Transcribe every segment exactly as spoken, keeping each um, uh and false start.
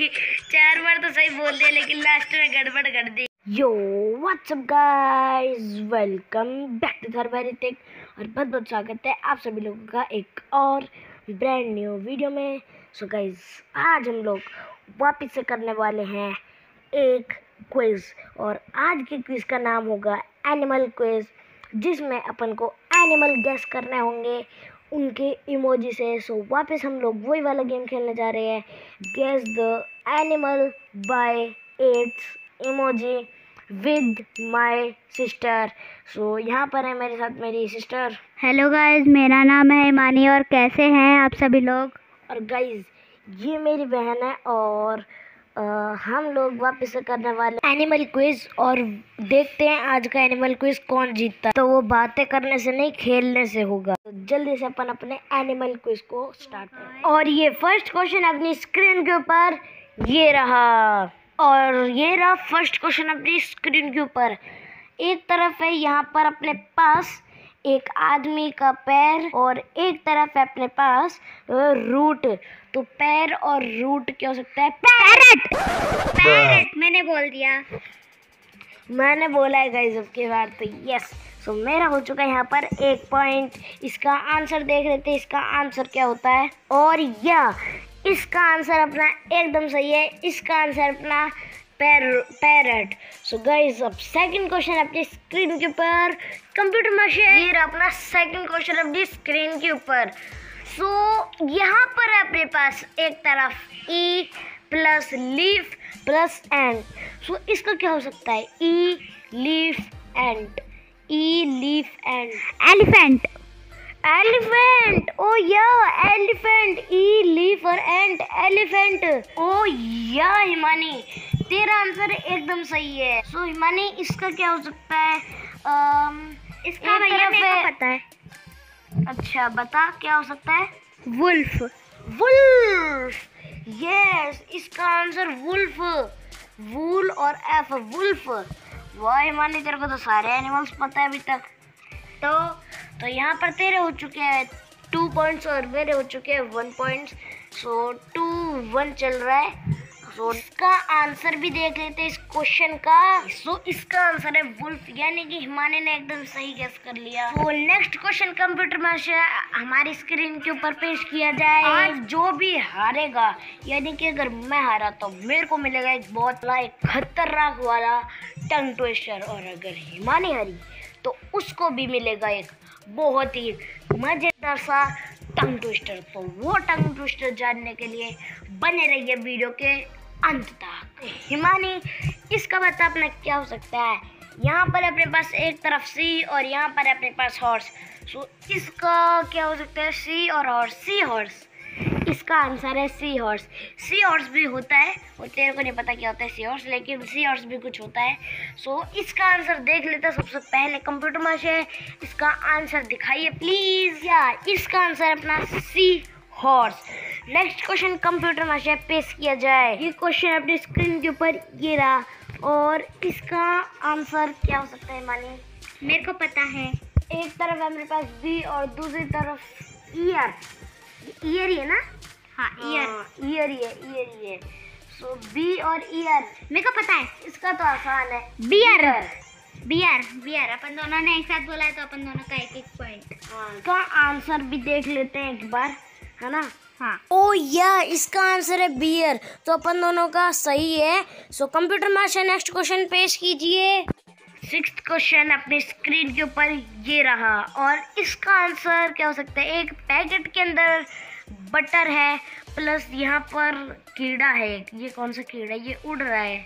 चार बार तो सही बोल दिया लेकिन लास्ट में गड़बड़ कर दी। Yo WhatsApp guys, welcome back to Dharbari tech और बहुत बहुत स्वागत है आप सभी लोगों का एक और ब्रांड न्यू वीडियो में। सो गाइस, आज हम लोग वापस से करने वाले हैं एक क्विज और आज के क्विज का नाम होगा एनिमल क्विज, जिसमें अपन को एनिमल गेस करने होंगे उनके इमोजी से। सो वापस हम लोग वही वाला गेम खेलने जा रहे हैं, guess the animal by its emoji with my sister. So यहाँ पर है मेरे साथ मेरी सिस्टर। हेलो गाइस, मेरा नाम है हिमानी और कैसे हैं आप सभी लोग। और गाइस, ये मेरी बहन है और आ, हम लोग वापस से करने वाले एनिमल क्विज और देखते हैं आज का एनिमल क्विज कौन जीतता है। तो वो बातें करने से नहीं, खेलने से होगा। तो जल्दी से अपन अपने एनिमल क्विज को स्टार्ट करें। और ये फर्स्ट क्वेश्चन अपनी स्क्रीन के ऊपर ये रहा और ये रहा फर्स्ट क्वेश्चन अपनी स्क्रीन के ऊपर। एक तरफ है यहाँ पर अपने पास एक आदमी का पैर और एक तरफ है अपने पास रूट। तो पैर और रूट क्या हो सकता है? पैरट। पैरट मैंने बोल दिया। मैंने बोला है गाइस अब की बार तो यस। सो मेरा हो चुका है यहाँ पर एक पॉइंट। इसका आंसर देख लेते हैं, इसका आंसर क्या होता है। और या इसका आंसर अपना एकदम सही है, इसका आंसर अपना पैर पैरट। सो गाइस, अब सेकंड क्वेश्चन अपनी स्क्रीन के ऊपर कंप्यूटर मशीन। ये रहा अपना सेकंड क्वेश्चन अपनी स्क्रीन के ऊपर। सो so, यहाँ पर है अपने पास एक तरफ E plus leaf plus end. So इसका क्या हो सकता है? E leaf end, E leaf end elephant. Elephant. Oh yeah elephant, E leaf और end elephant. Oh yeah Himani, तेरा आंसर एकदम सही है। सो so, हिमानी, इसका क्या हो सकता है? um, इसका भैया मेरे को पता है। अच्छा बता, क्या हो सकता है? वुल्फ। वुल्फ, यस, इसका आंसर वुल्फ। वूल और एफ, वुल्फ। वाह हिमानी, तेरे को तो सारे एनिमल्स पता है अभी तक। तो तो यहाँ पर तेरे हो चुके हैं टू पॉइंट्स और मेरे हो चुके हैं one points. So two one चल रहा है। सो इसका आंसर भी देख लेते हैं इस क्वेश्चन का। सो इसका आंसर है वुल्फ, यानी कि हिमानी ने एकदम सही गेस कर लिया। तो नेक्स्ट क्वेश्चन कंप्यूटर में हमारी स्क्रीन के ऊपर पेश किया जाए। आज जो भी हारेगा, यानी कि अगर मैं हारा तो मेरे को मिलेगा एक बहुत बड़ा एक खतरनाक वाला टंग ट्विस्टर, और अगर हिमानी हारी तो उसको भी मिलेगा एक बहुत ही मजेदार सा टंग ट्विस्टर। तो वो टंग ट्विस्टर जानने के लिए बने रहिए वीडियो के अंत तक। हिमानी, इसका बता अपना क्या हो सकता है? यहाँ पर अपने पास एक तरफ सी और यहाँ पर अपने पास हॉर्स। सो इसका क्या हो सकता है? सी और हॉर्स, सी हॉर्स। इसका आंसर है सी हॉर्स। सी हॉर्स भी होता है, और तेरे को नहीं पता क्या होता है सी हॉर्स, लेकिन सी हॉर्स भी कुछ होता है। सो so, इसका आंसर देख लेते हैं सबसे पहले। कंप्यूटर माशे, इसका आंसर दिखाइए प्लीज। या इसका आंसर अपना sea horse. Next question computer master पेश किया जाए। ये क्वेश्चन अपनी स्क्रीन के ऊपर ये रहा और इसका आंसर क्या हो सकता है मानी? मेरे को पता है। एक तरफ है मेरे पास बी और दूसरी तरफ ईयर। ईयर ही है ना? हाँ, ईयर। ईयर ही है, ईयर ही है। सो बी और ईयर मेरे को पता है। इसका तो आसान है, बियर। बियर बियर अपन दोनों ने एक साथ बोला है तो अपन दोनों का एक एक पॉइंट। इसका आंसर भी देख लेते हैं एक बार, है ना? हाँ। ओ या इसका आंसर है बियर, तो अपन दोनों का सही है। So computer master next question पेश कीजिए। सिक्स्थ क्वेश्चन अपनी स्क्रीन के ऊपर ये रहा और इसका आंसर क्या हो सकता है? एक पैकेट के अंदर बटर है प्लस यहाँ पर कीड़ा है। ये कौन सा कीड़ा है? ये उड़ रहा है,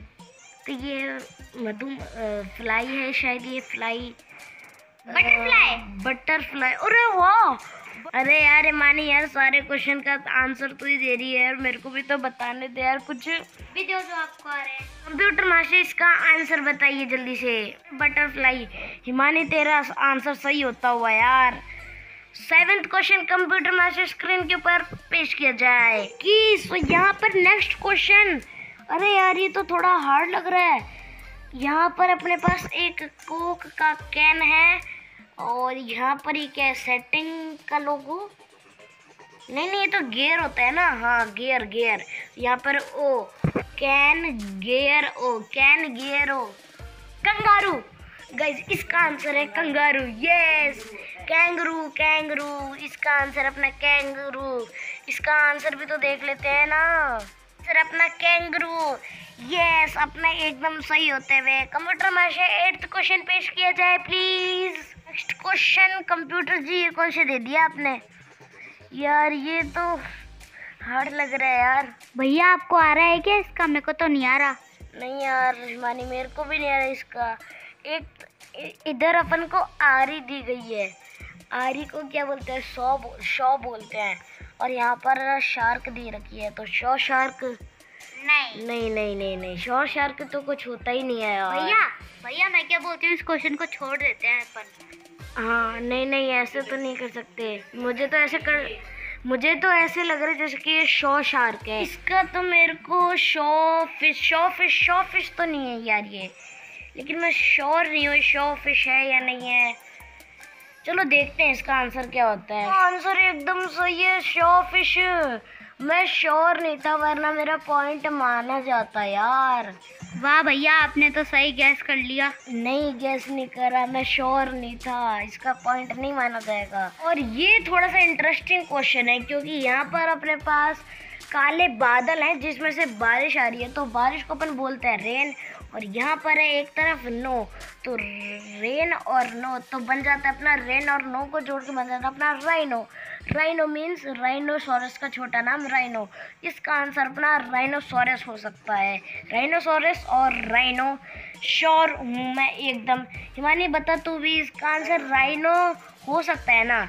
तो ये मधु फ्लाई है शायद। ये फ्लाई, बटरफ्लाई। बटरफ्लाई। अरे वाह, अरे यार मानी यार, सारे क्वेश्चन का आंसर तू ही दे रही है यार, मेरे को भी तो बताने दे यार कुछ भी जो जो आपको आ रहे हैं। कंप्यूटर मास्टर, इसका आंसर बताइए जल्दी से। बटरफ्लाई। हिमानी, तेरा आंसर सही होता हुआ यार। Seventh question computer master screen के ऊपर पेश किया जाए कि सो यहाँ पर नेक्स्ट क्वेश्चन। अरे यार, ये तो थोड़ा हार्ड लग रहा है। यहाँ पर अपने पास एक कोक का कैन है और यहाँ पर ये क्या है? सेटिंग का लोगो। नहीं नहीं, ये तो गियर होता है ना। हाँ, गियर गियर। यहाँ पर oh, can gear oh, can gear oh, kangaroo. Guys इसका आंसर है कंगारू। यस, कैंगरू कैंगरू, इसका आंसर अपना कैंगरू। इसका आंसर भी तो देख लेते हैं ना, आंसर अपना कैंगरू। यस, अपना एकदम सही होते हुए कंप्यूटर मास्टर एट्थ क्वेश्चन पेश किया जाए प्लीज। नेक्स्ट क्वेश्चन कंप्यूटर जी, ये कौन से दे दिया आपने यार, ये तो हार्ड लग रहा है यार। भैया आपको आ रहा है क्या इसका? मेरे को तो नहीं आ रहा। नहीं यार मानी, मेरे को भी नहीं आ रहा इसका। एक इ- इधर अपन को आरी दी गई है, आरी को क्या बोलते हैं? शॉ शॉ बोलते हैं। और यहाँ पर शार्क दी रखी है, तो शॉ शार्क नहीं नहीं नहीं नहीं नहीं शॉ शार्क तो कुछ होता ही नहीं है यार। भैया, भैया मैं क्या बोलती हूँ, इस क्वेश्चन को छोड़ देते हैं अपन। हाँ नहीं नहीं, ऐसे तो नहीं कर सकते। मुझे तो ऐसे कर मुझे तो ऐसे लग रहा है जैसे कि ये शॉ शार्क है। इसका तो मेरे को saw fish saw fish saw fish तो नहीं है यार ये, लेकिन मैं श्योर नहीं हूँ शॉ फिश है या नहीं है। चलो देखते हैं इसका आंसर क्या होता है। आंसर एकदम सही है, शॉ फिश। मैं श्योर नहीं था, वरना मेरा पॉइंट माना जाता यार। वाह भैया, आपने तो सही गैस कर लिया। नहीं गैस नहीं करा, मैं श्योर नहीं था, इसका पॉइंट नहीं माना जाएगा। और ये थोड़ा सा इंटरेस्टिंग क्वेश्चन है, क्योंकि यहाँ पर अपने पास काले बादल हैं जिसमें से बारिश आ रही है, तो बारिश को अपन बोलते हैं रेन। और यहाँ पर है एक तरफ नो, तो रेन और नो तो बन जाता है अपना, रेन और नो को जोड़ के बन जाता है अपना राइनो। राइनो मीन्स राइनोसोरस का छोटा नाम राइनो। इसका आंसर अपना राइनोसोरस हो सकता है। राइनोसोरस और राइनो श्योर हूँ मैं एकदम। हिमानी बता तू भी, इसका आंसर राइनो हो सकता है ना?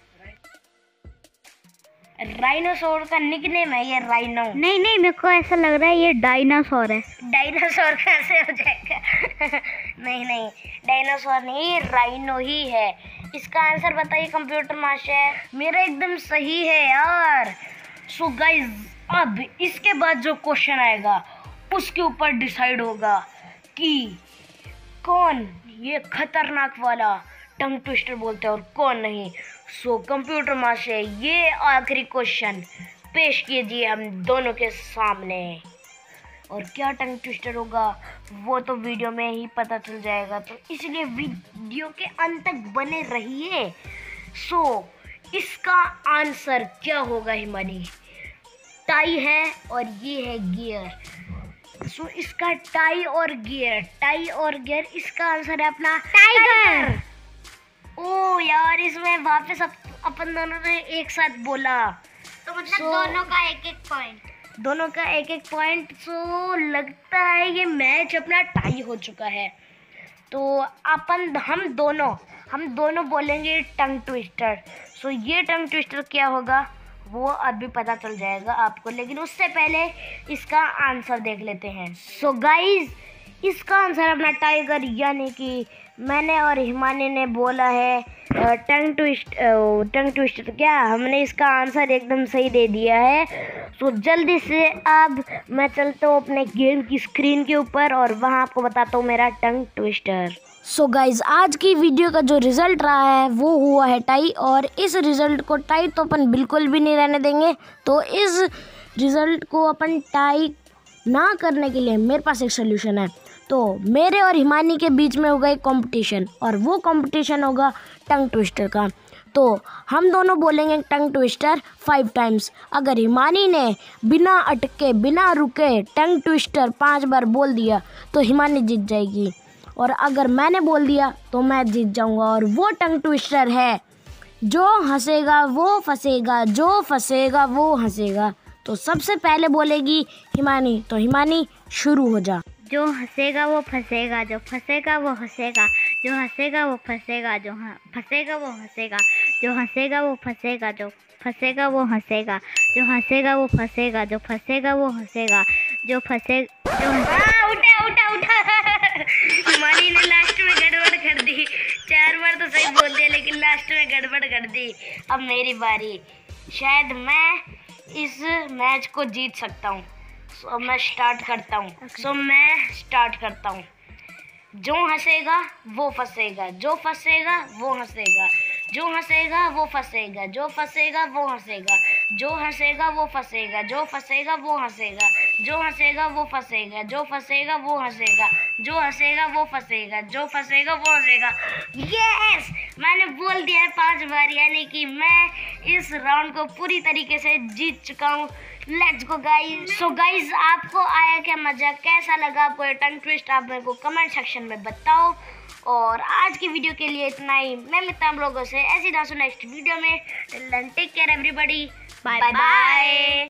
राइनोसोर का निकनेम है ये राइनो। नहीं नहीं, मेरे को ऐसा लग रहा है ये डायनासोर है। डायनासोर कैसे हो जाएगा? नहीं नहीं, डायनासोर नहीं, ये राइनो ही है। इसका आंसर बताइए कंप्यूटर मास्टर। मेरा एकदम सही है यार। सो गाइज, अब इसके बाद जो क्वेश्चन आएगा उसके ऊपर डिसाइड होगा कि कौन ये खतरनाक वाला टंग ट्विस्टर बोलते हैं और कौन नहीं। सो कंप्यूटर मास्टर, ये आखिरी क्वेश्चन पेश कीजिए हम दोनों के सामने। और क्या टंग ट्विस्टर होगा वो तो वीडियो में ही पता चल जाएगा, तो इसलिए वीडियो के अंत तक बने रहिए। सो इसका आंसर क्या होगा हिमानी? टाई है और ये है गियर। सो इसका टाई और गियर, टाई और गियर, इसका आंसर है अपना टाइगर। ओ यार, इसमें वापस अप, अपन दोनों ने एक साथ बोला, तो मतलब So- दोनों का एक एक पॉइंट। दोनों का एक एक पॉइंट। सो लगता है ये मैच अपना टाई हो चुका है। तो अपन हम दोनों हम दोनों बोलेंगे टंग ट्विस्टर। सो ये टंग ट्विस्टर क्या होगा वो अभी पता चल जाएगा आपको, लेकिन उससे पहले इसका आंसर देख लेते हैं। सो गाइज, इसका आंसर अपना टाइगर, यानी कि मैंने और हिमानी ने बोला है टंग ट्विस्ट टंग ट्विस्टर। क्या हमने इसका आंसर एकदम सही दे दिया है। सो जल्दी से अब मैं चलता हूँ अपने गेम की स्क्रीन के ऊपर और वहाँ आपको बताता हूँ मेरा टंग ट्विस्टर। सो गाइज, आज की वीडियो का जो रिज़ल्ट रहा है वो हुआ है टाई, और इस रिज़ल्ट को टाई तो अपन बिल्कुल भी नहीं रहने देंगे। तो इस रिज़ल्ट को अपन टाई ना करने के लिए मेरे पास एक सोल्यूशन है। तो मेरे और हिमानी के बीच में होगा एक कंपटीशन, और वो कंपटीशन होगा टंग ट्विस्टर का। तो हम दोनों बोलेंगे टंग ट्विस्टर फाइव टाइम्स। अगर हिमानी ने बिना अटके बिना रुके टंग ट्विस्टर पांच बार बोल दिया तो हिमानी जीत जाएगी, और अगर मैंने बोल दिया तो मैं जीत जाऊंगा। और वो टंग ट्विस्टर है जो हंसेगा वो फंसेगा, जो फंसेगा वो हंसेगा। तो सबसे पहले बोलेगी हिमानी, तो हिमानी शुरू हो जा। जो हंसेगा वो फंसेगा, जो फंसेगा वो हंसेगा, जो हंसेगा वो फंसेगा, जो फंसेगा वो हंसेगा, जो हंसेगा वो फंसेगा, जो फंसेगा वो हंसेगा, जो हंसेगा वो फंसेगा, जो फंसेगा वो हंसेगा, जो फंसे जो हाँ, उठा उठा उठा हिमानी ने लास्ट में गड़बड़ कर दी। चार बार तो सही बोल दिया, लेकिन लास्ट में गड़बड़ कर दी। अब मेरी बारी, शायद मैं इस मैच को जीत सकता हूँ। सो मैं स्टार्ट करता हूँ सो मैं स्टार्ट करता हूँ जो हंसेगा वो फंसेगा, जो फंसेगा वो हंसेगा, जो हंसेगा वो फंसेगा, जो फंसेगा वो हंसेगा, जो हंसेगा वो फंसेगा, जो फंसेगा वो हंसेगा, जो हंसेगा वो फंसेगा, जो फंसेगा वो हंसेगा, जो हंसेगा वो फंसेगा, जो फंसेगा वो हंसेगा। यस, मैंने बोल दिया है पांच बार, यानी कि मैं इस राउंड को पूरी तरीके से जीत चुका हूँ। Let's go guys. So guys, आपको आया क्या मजा, कैसा लगा आपको ये टंग ट्विस्ट, आप मेरे को कमेंट सेक्शन में बताओ। और आज की वीडियो के लिए इतना ही। मैं मिलता हूँ आप लोगों से ऐसी दासो नेक्स्ट वीडियो में। Take care everybody, bye bye.